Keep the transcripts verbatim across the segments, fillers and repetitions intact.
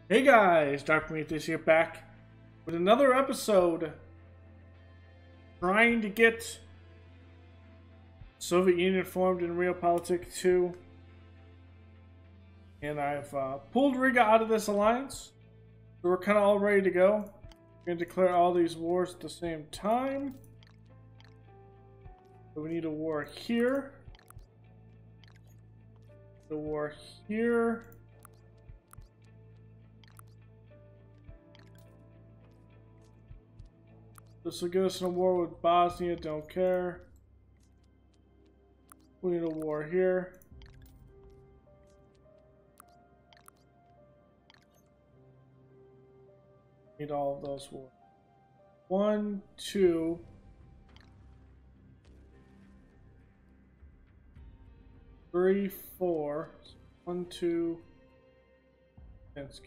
Hey guys, Dark Prometheus here back with another episode trying to get Soviet Union formed in Realpolitiks two. And I've uh, pulled Riga out of this alliance, so we're kind of all ready to go. We're going to declare all these wars at the same time. So we need a war here, a war here. This will get us in a war with Bosnia, don't care. We need a war here. Need all of those wars. One, two. Three, four. One, two. Minsk.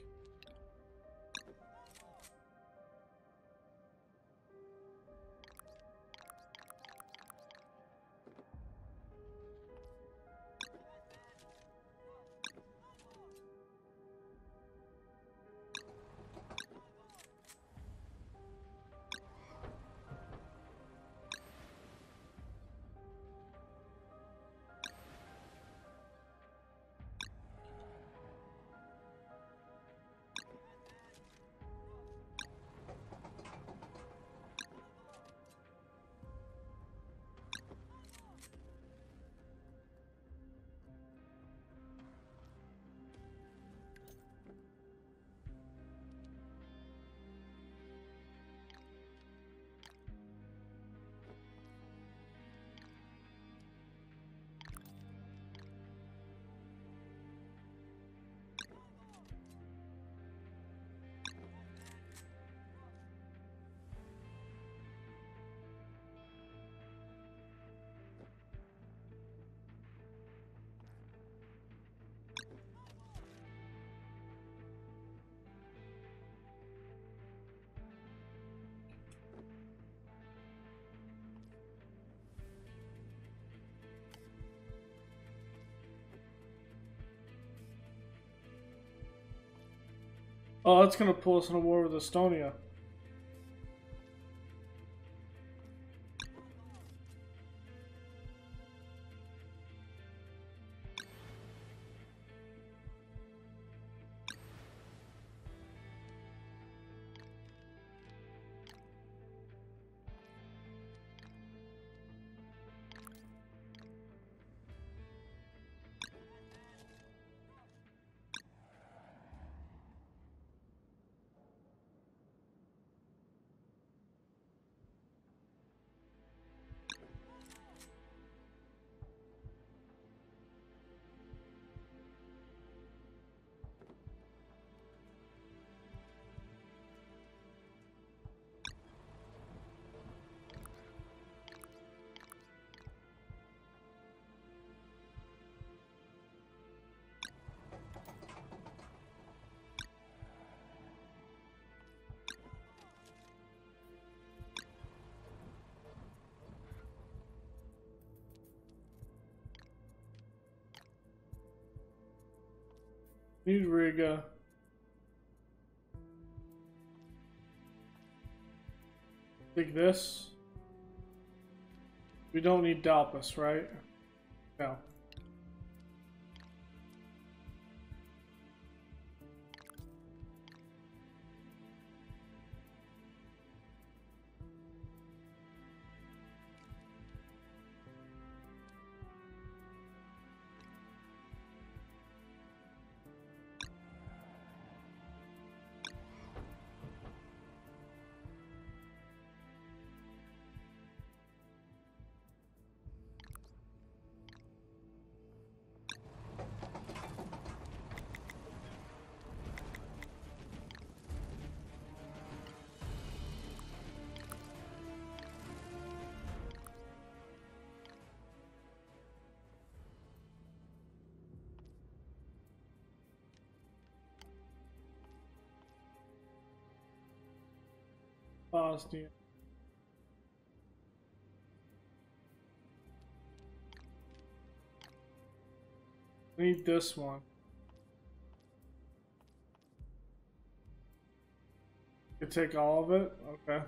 Oh, that's gonna pull us in a war with Estonia. Need Riga. Take this. We don't need Dalpas, right? No. Bosnia. I need this one. You take all of it? Okay.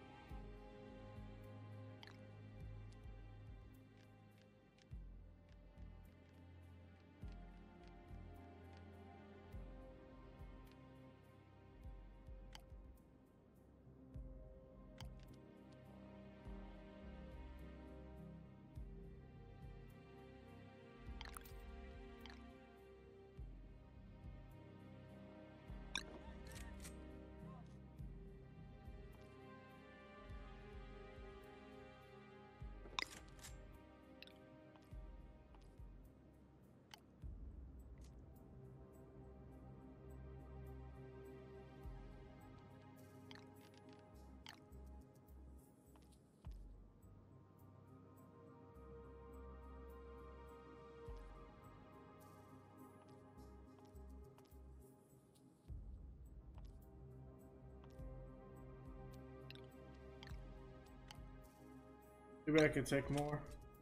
Maybe I could take more.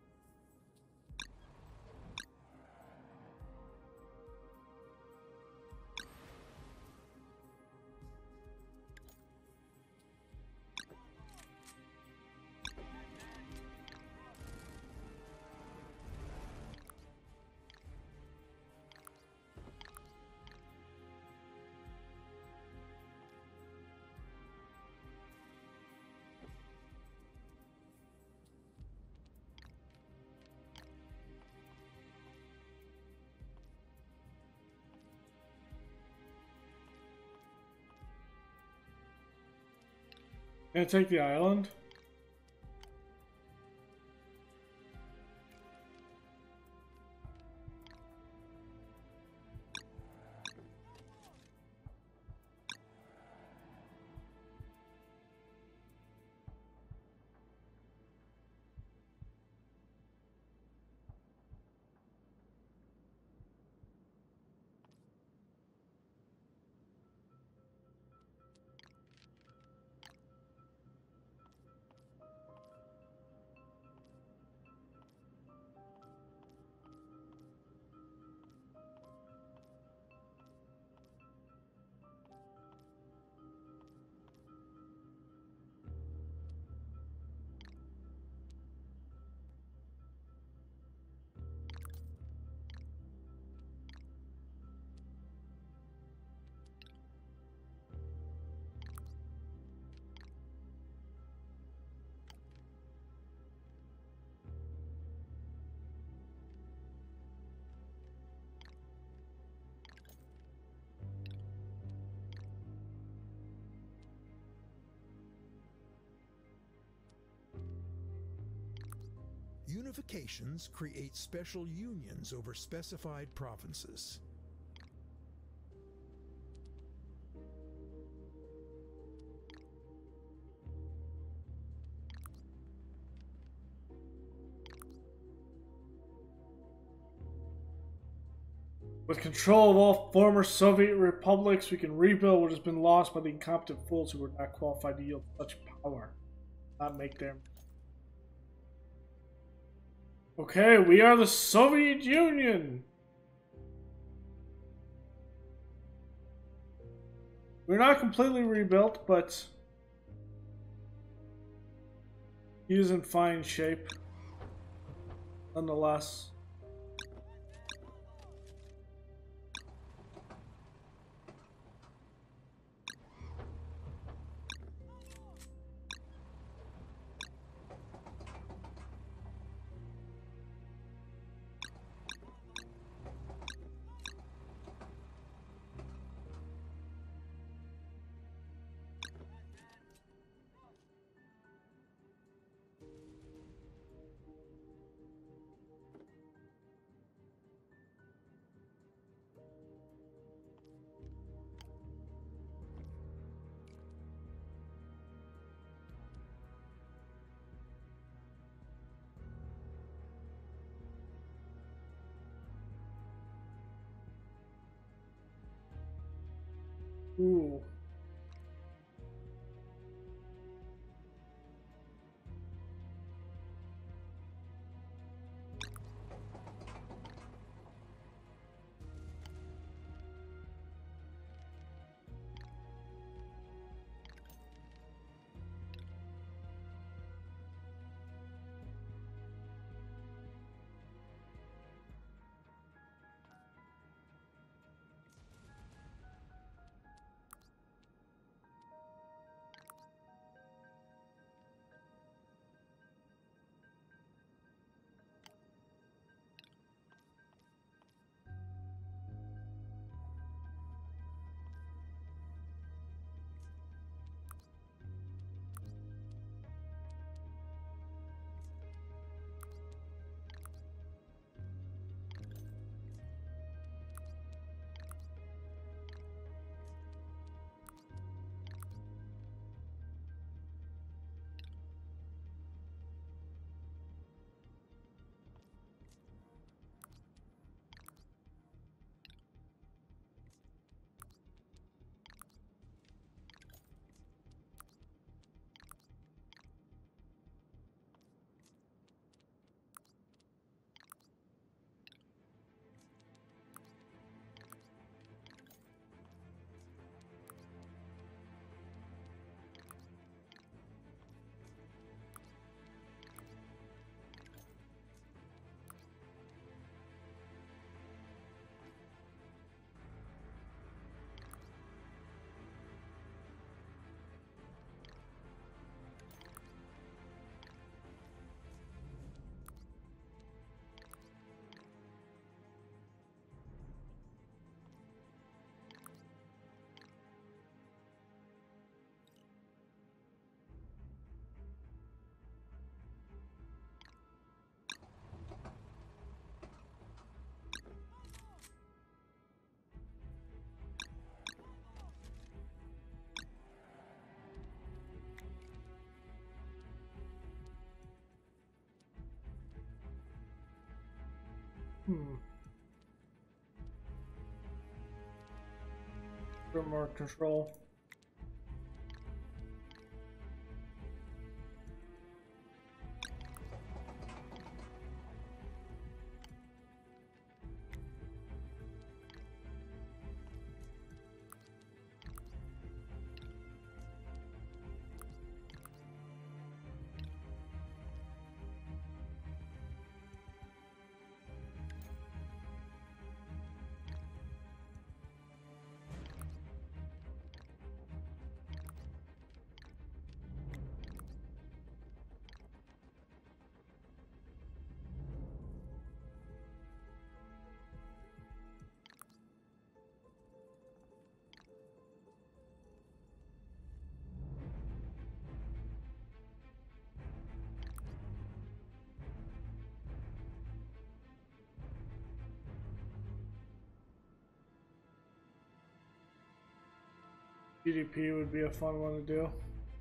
Gonna take the island. Unifications create special unions over specified provinces. With control of all former Soviet republics, we can rebuild what has been lost by the incompetent fools who were not qualified to yield such power. Not make them. Okay, we are the Soviet Union. We're not completely rebuilt, but he is in fine shape, nonetheless. Ooh. Hmm. For more control. G D P would be a fun one to do.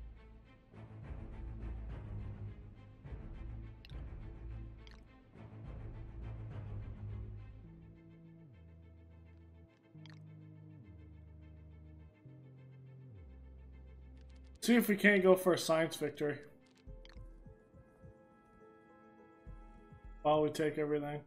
See if we can't go for a science victory. While we take everything.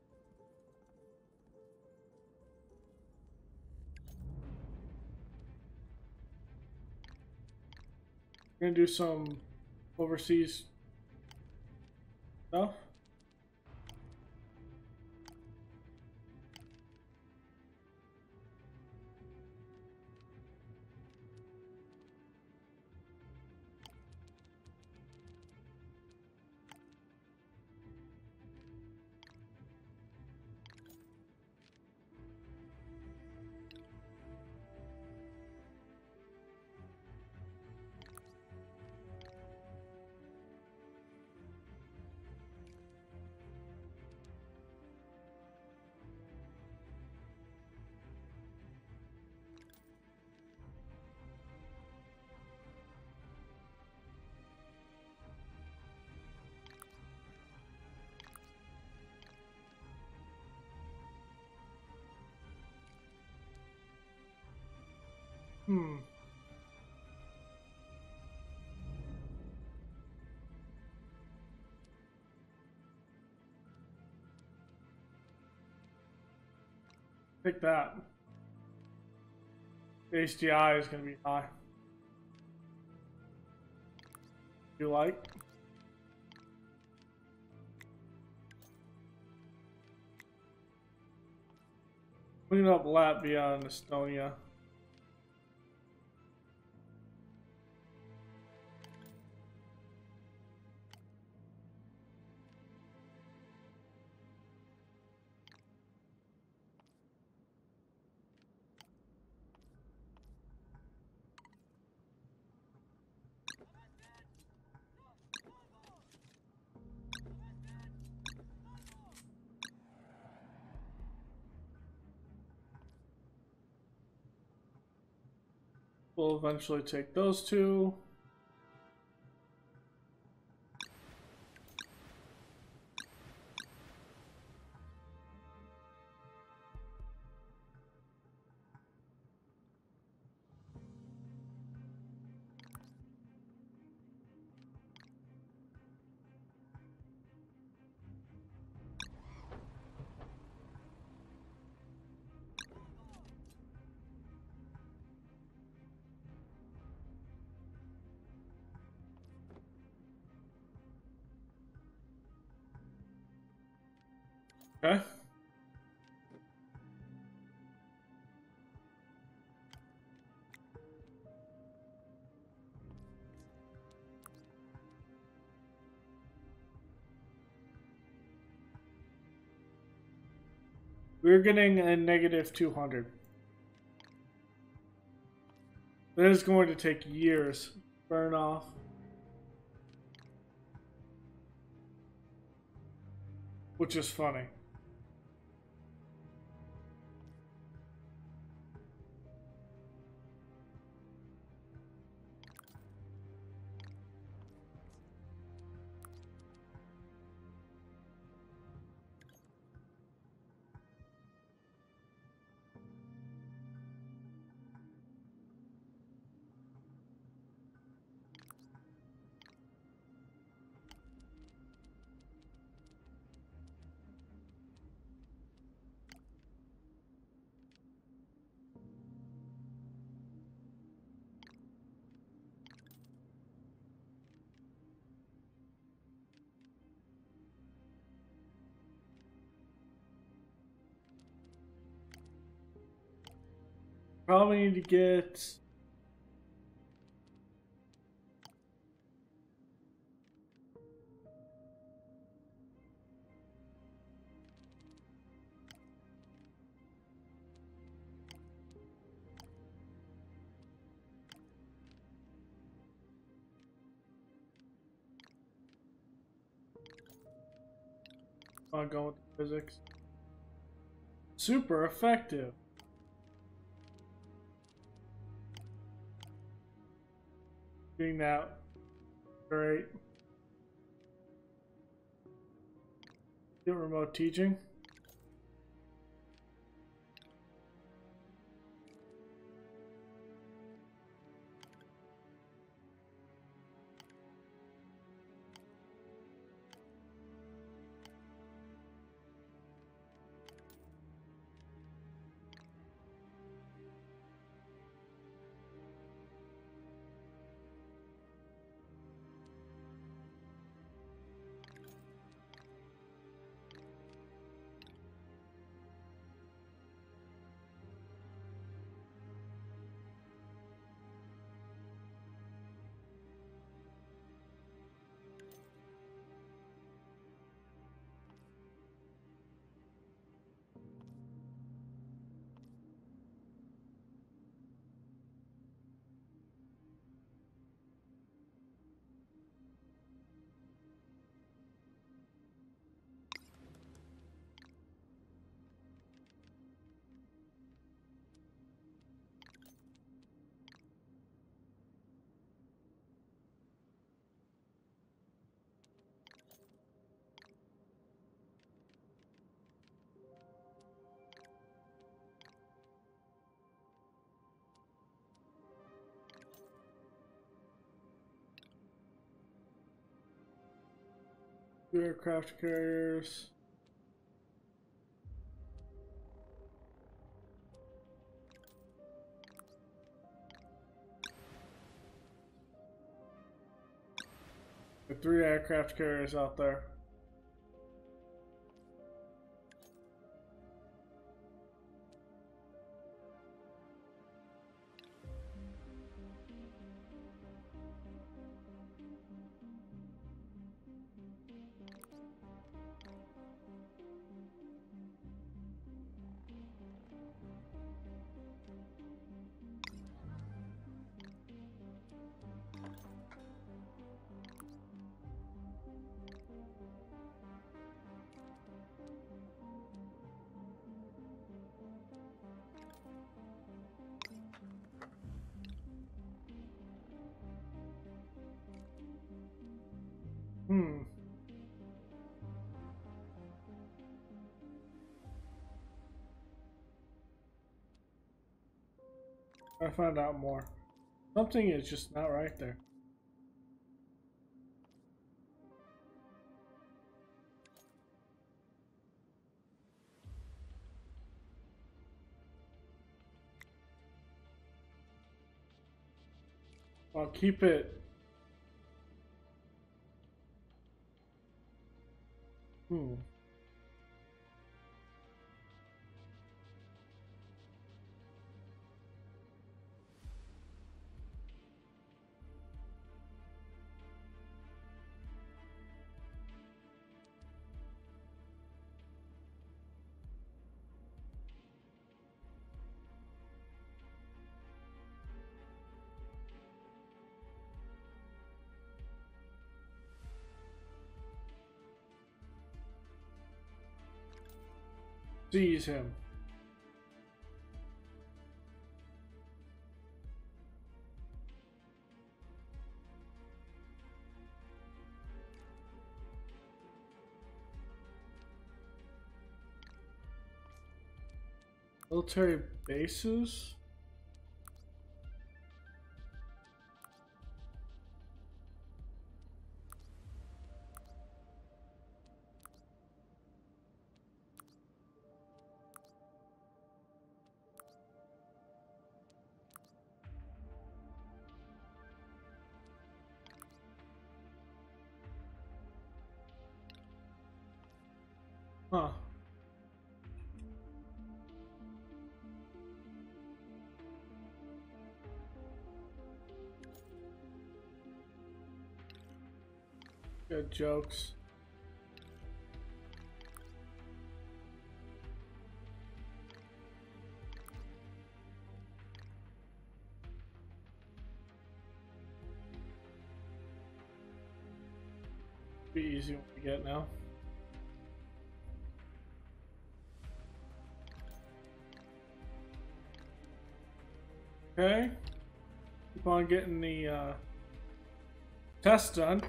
We're gonna do some overseas stuff. Hmm. Pick that. H D I is going to be high. You like? Clean up Latvia and Estonia. We'll eventually take those two. Okay. We're getting a negative two hundred. That is going to take years to burn off. Which is funny. probably need to get. I'll go with the physics. Super effective. Doing that. Great. Get remote teaching. Two aircraft carriers. There are three aircraft carriers out there. Hmm. I found out more. Something is just not right there. I'll keep it. Hmm. Seize him. Military bases? Huh. Good jokes. Be easy one to get now. Okay. Keep on getting the uh, test done.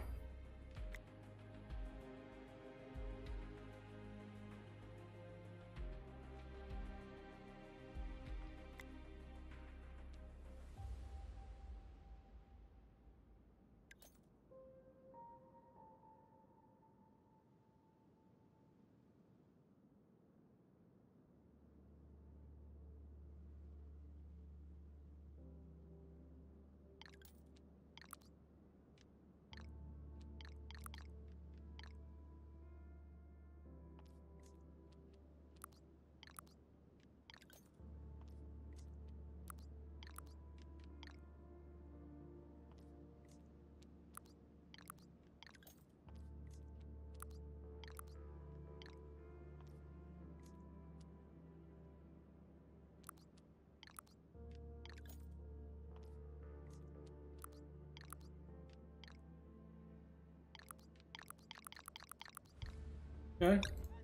Okay.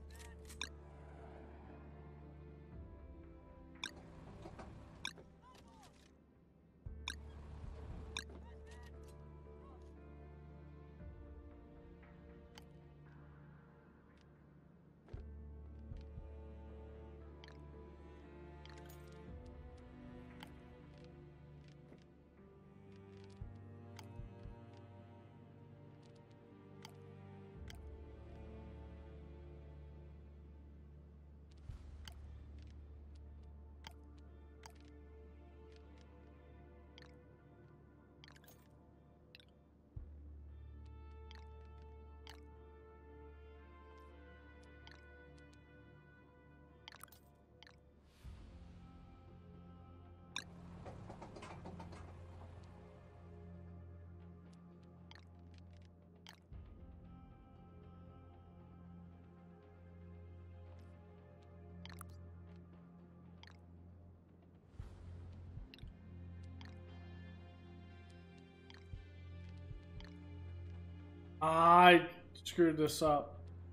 I screwed this up.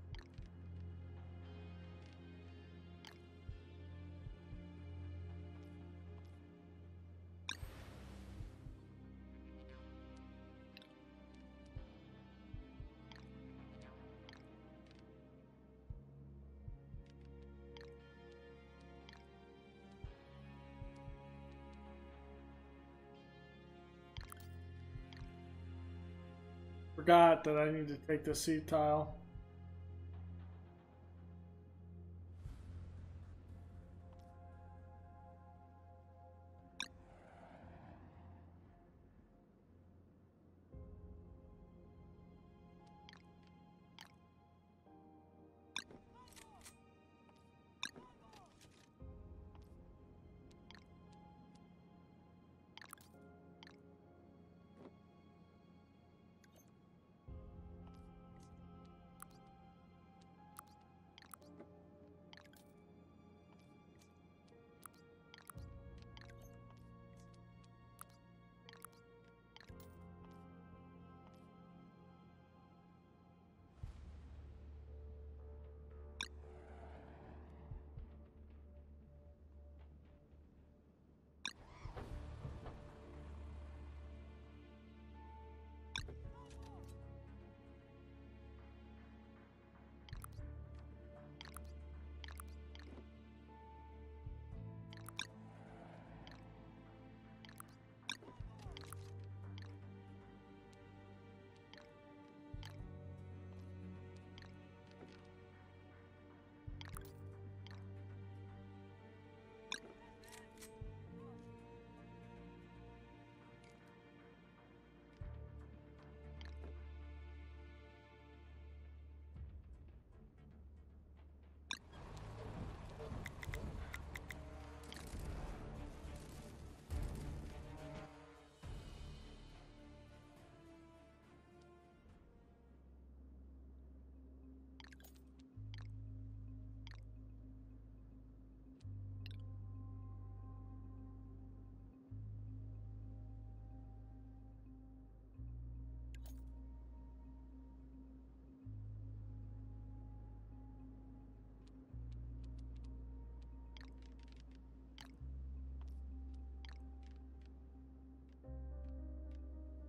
Forgot that I need to take the seat tile.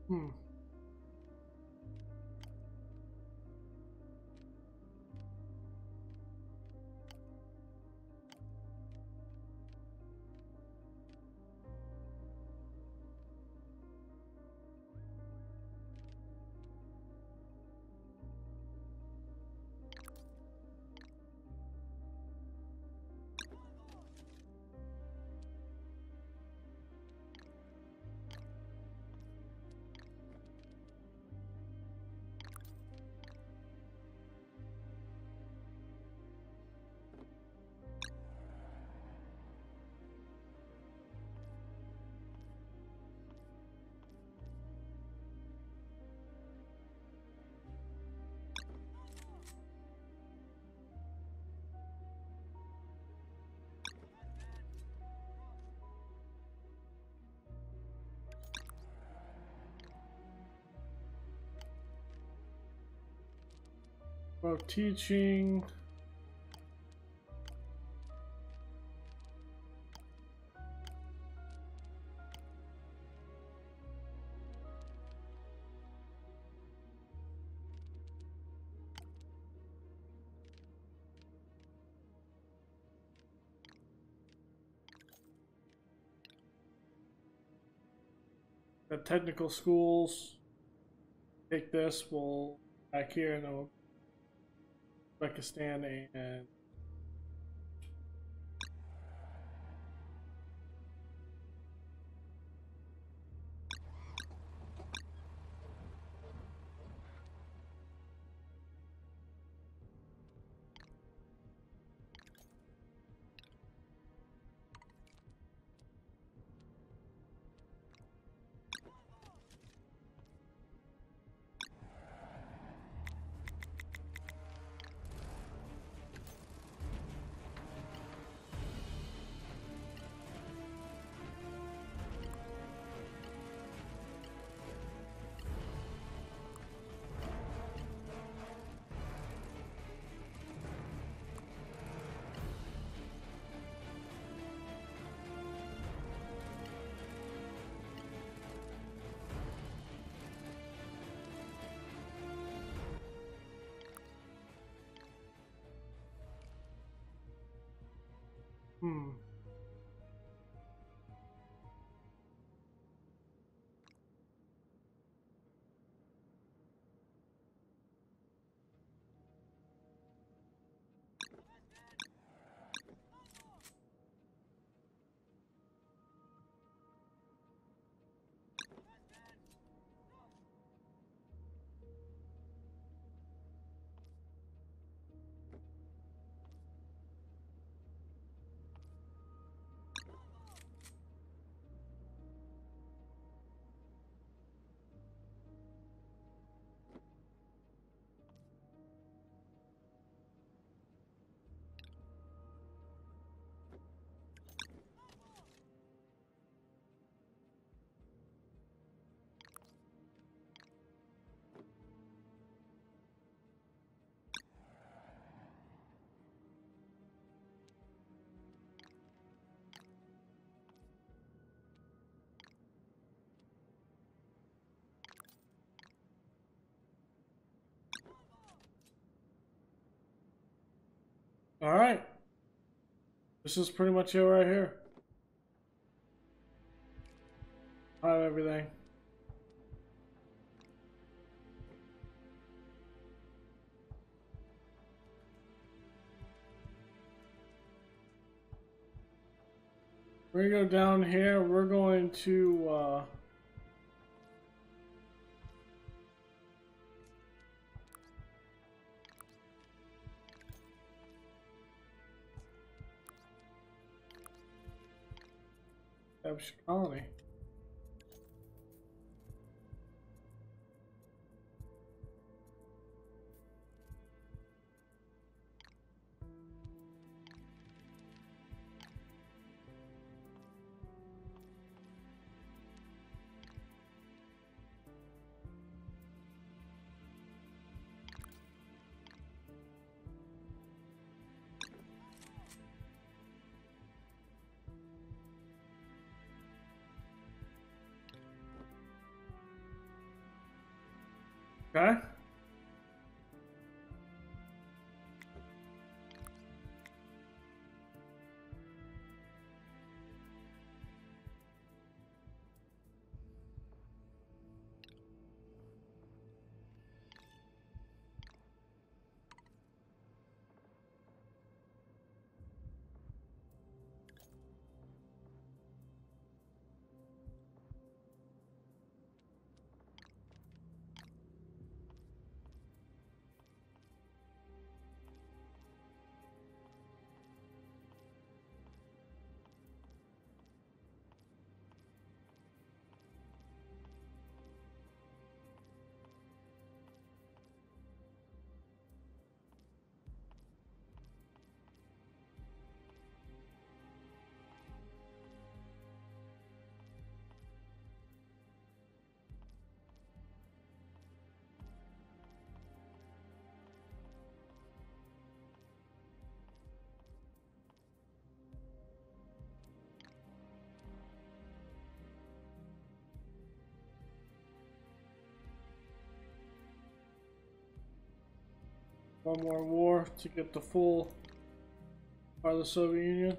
Hmm. About teaching. The technical schools. Take this. We'll back here in Uzbekistan and hmm. All right. This is pretty much it right here. I have everything. We're going to go down here. We're going to uh, establish a colony. Okay. One more war to get the full part of the Soviet Union.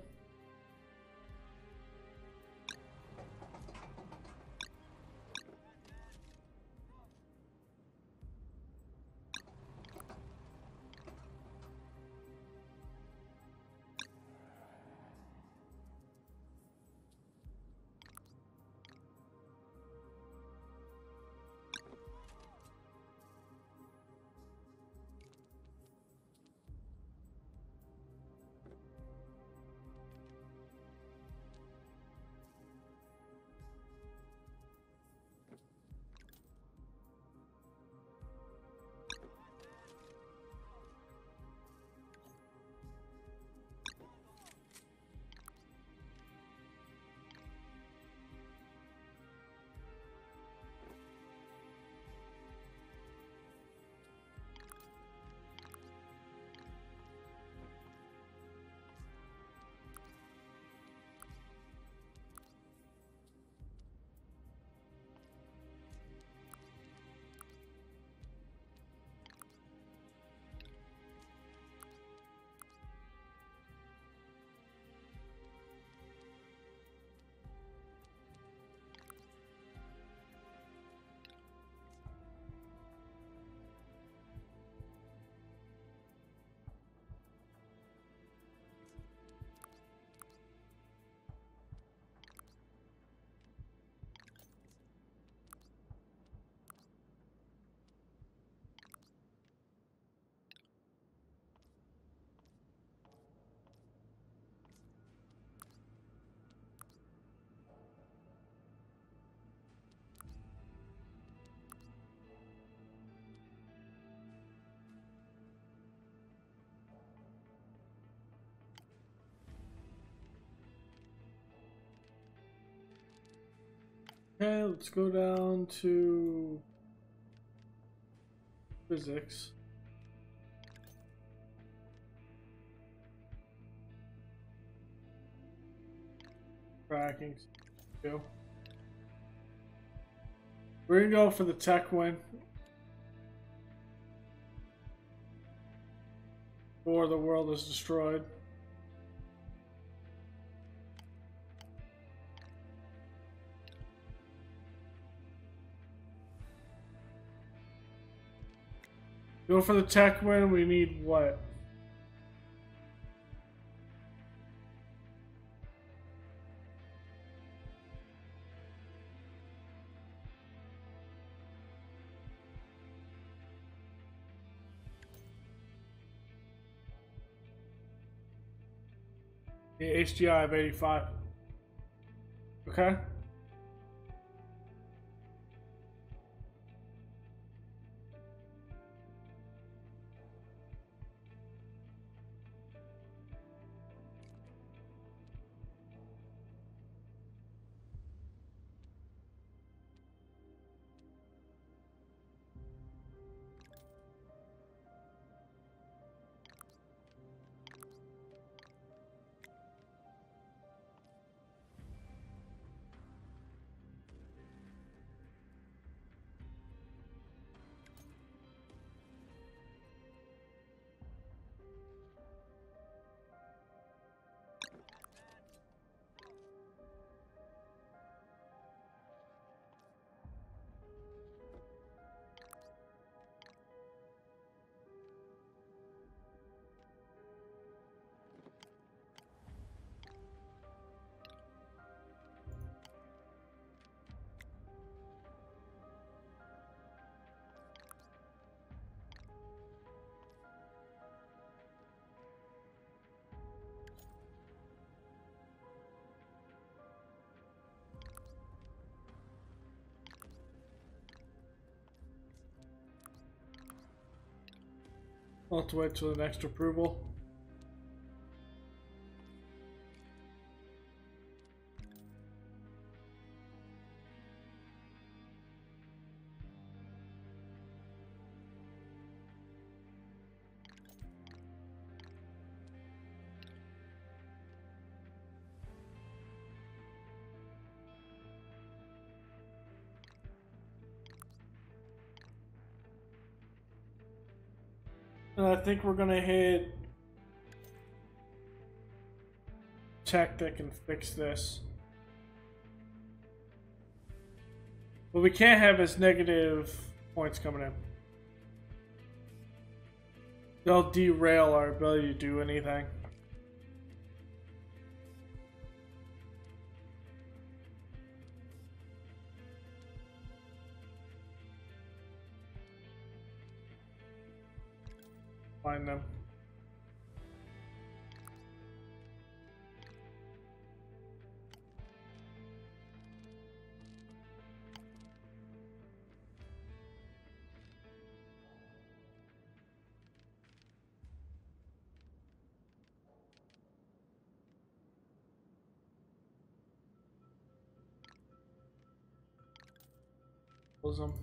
Okay, let's go down to physics. Tracking. Go. We're gonna go for the tech win. Or the world is destroyed. Go for the tech win, we need what? The H D I of eighty-five. Okay. I'll have to wait till the next approval. And I think we're gonna hit tech that can fix this. But we can't have his negative points coming in. They'll derail our ability to do anything. Find them. Close them.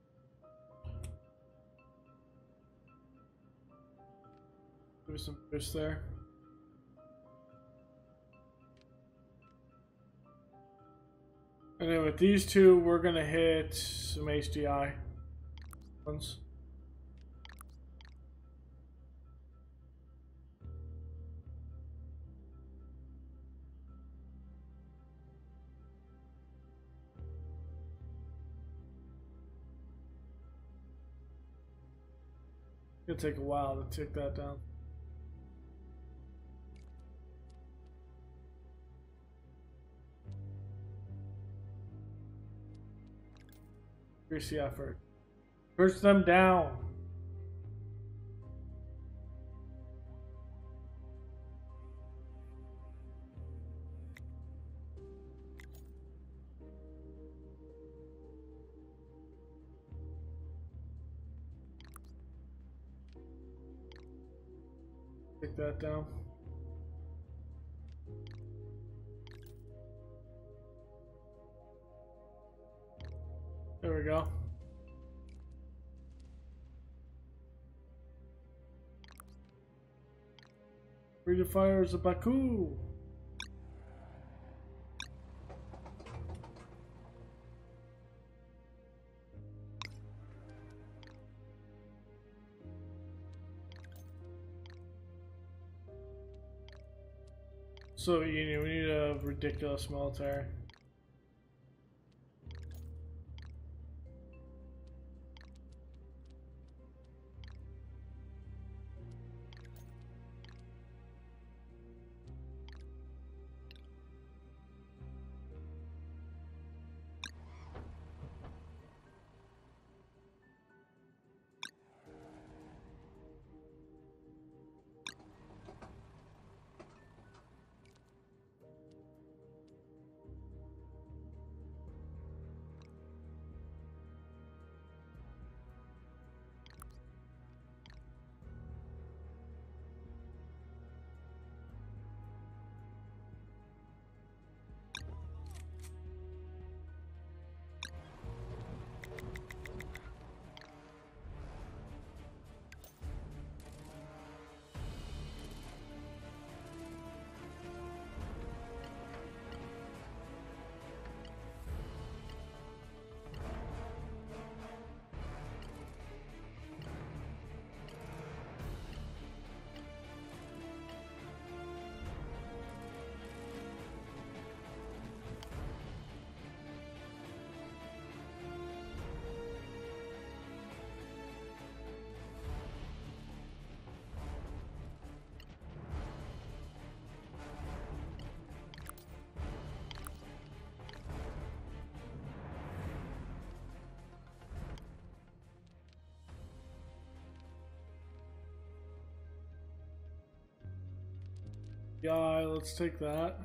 Give me some fish there. And then with these two, we're gonna hit some H D I ones. It'll take a while to take that down. Here's the effort. Push them down. Take that down. There we go. Free the fires of Baku. So you know, we need a ridiculous military. Yeah, let's take that.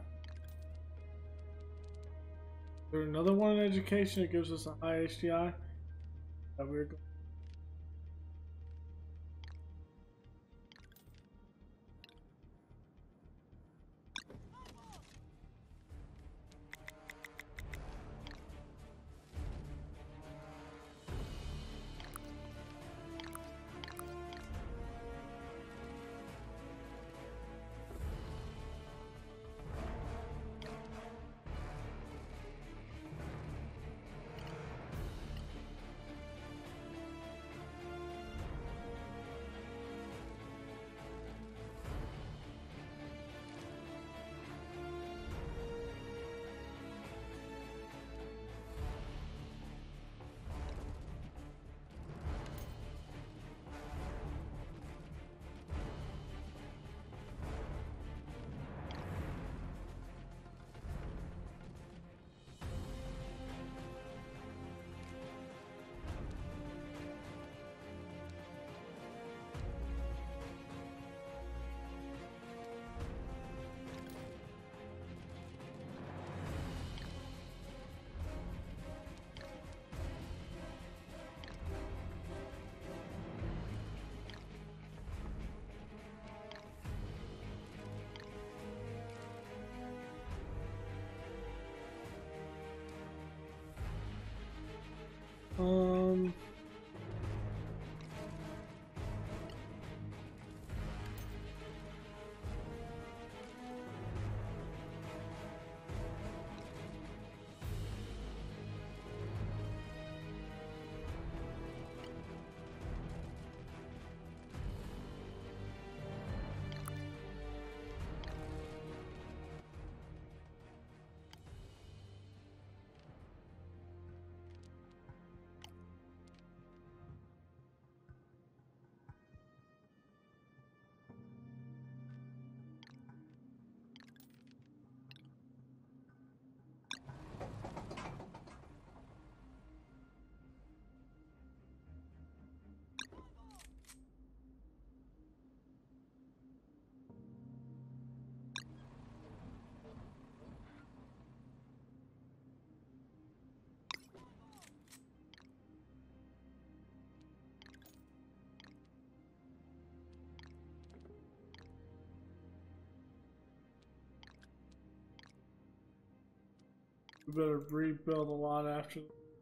There's another one in education that gives us a high H D I. That weird. Um. We better rebuild a lot after.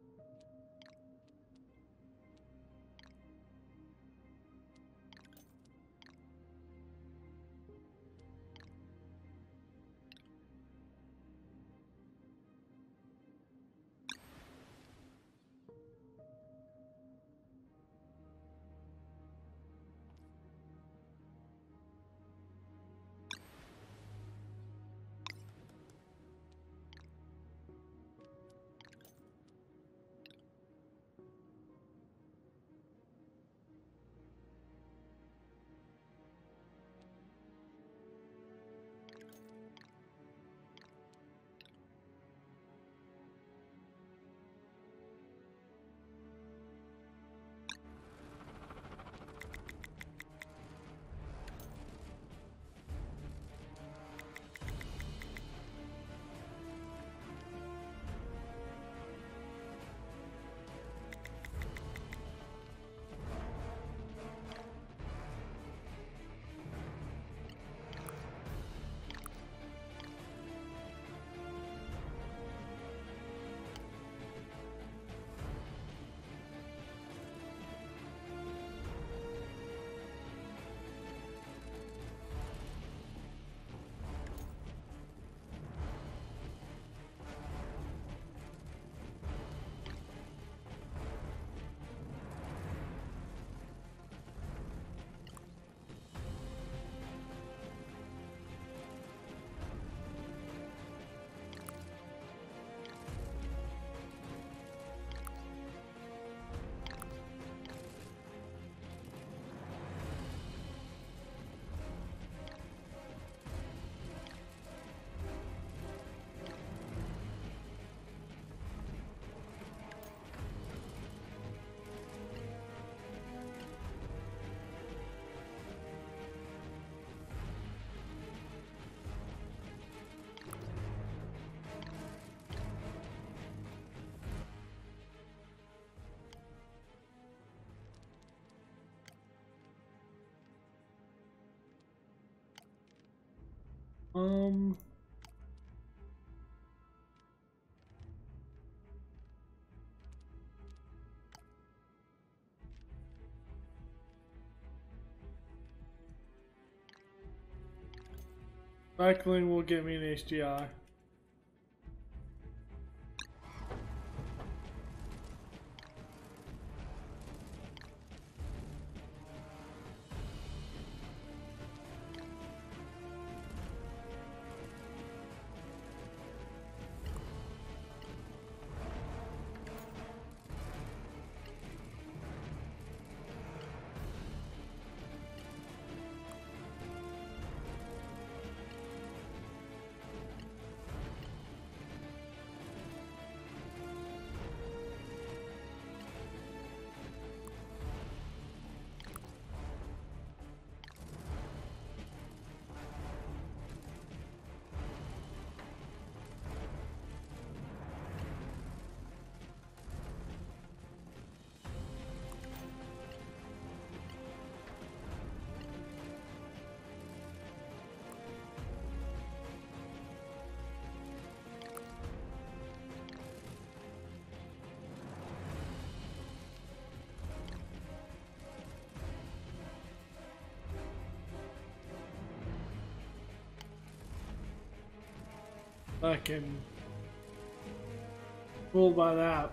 Um. Cycling will get me an H D I. Fucking fooled by that.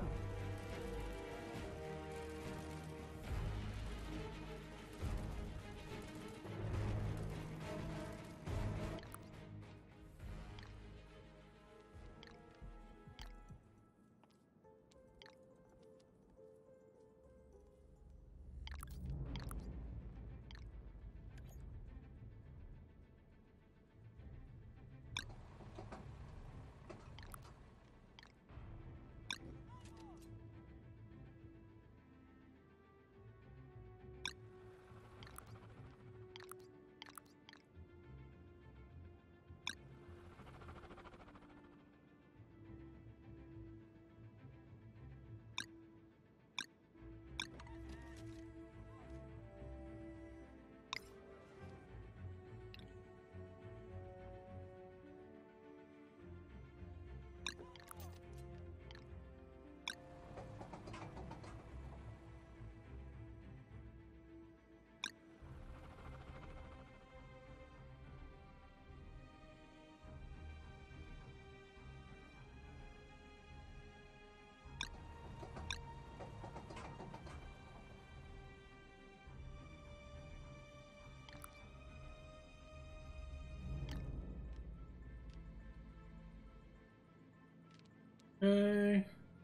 Okay.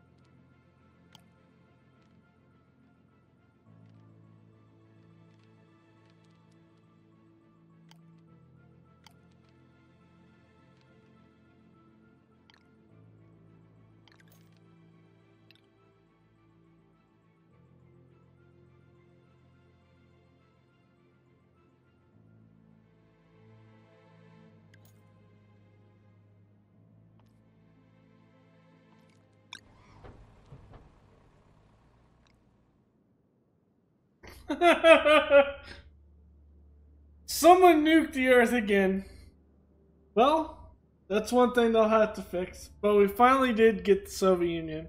Someone nuked the Earth again. Well, that's one thing they'll have to fix. But we finally did get the Soviet Union.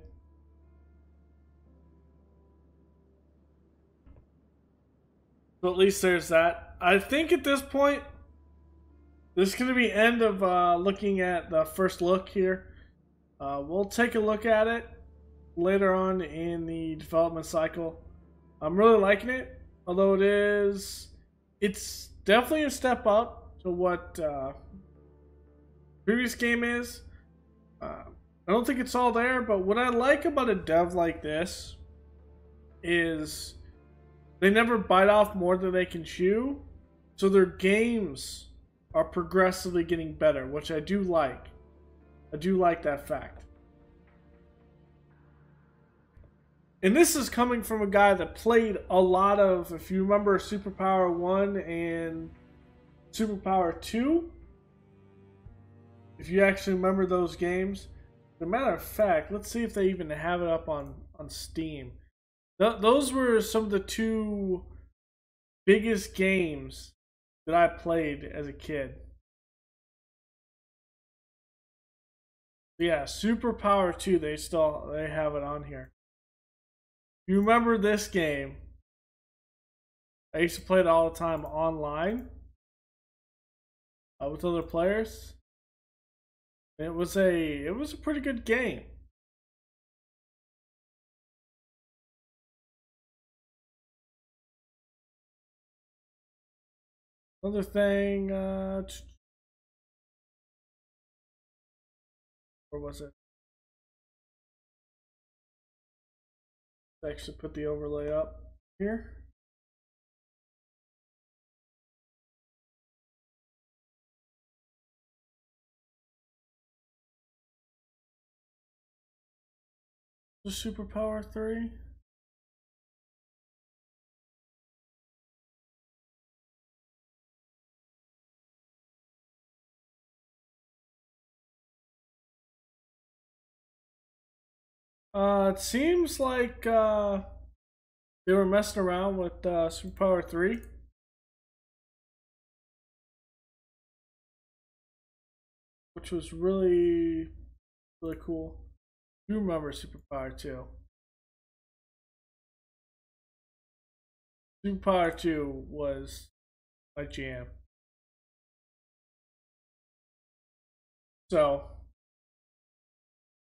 So at least there's that. I think at this point, this is going to be end of uh, looking at the first look here. Uh, we'll take a look at it later on in the development cycle. I'm really liking it, although it is, it's definitely a step up to what uh, previous game is. Uh, I don't think it's all there, but what I like about a dev like this is they never bite off more than they can chew, so their games are progressively getting better, which I do like. I do like that fact. And this is coming from a guy that played a lot of, if you remember, Superpower one and Superpower two. If you actually remember those games. As a matter of fact, let's see if they even have it up on, on Steam. Th those were some of the two biggest games that I played as a kid. Yeah, Superpower two, they still they have it on here. You remember this game? I used to play it all the time online uh, with other players. It was a it was a pretty good game. Another thing, uh, where was it? I actually put the overlay up here. The Superpower three. Uh, it seems like uh, they were messing around with uh, Superpower three. Which was really, really cool. You remember Superpower two. Superpower two was my jam. So,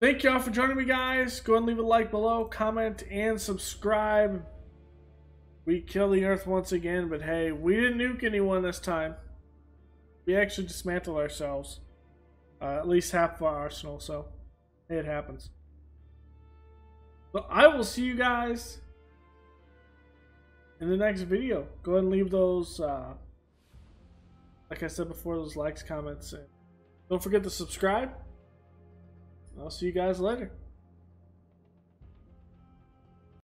Thank y'all for joining me, guys. Go and leave a like below, comment, and subscribe. We kill the Earth once again, but hey, we didn't nuke anyone this time. We actually dismantled ourselves. Uh, at least half of our arsenal, so hey, it happens. But I will see you guys in the next video. Go ahead and leave those, uh, like I said before, those likes, comments, and don't forget to subscribe. I'll see you guys later.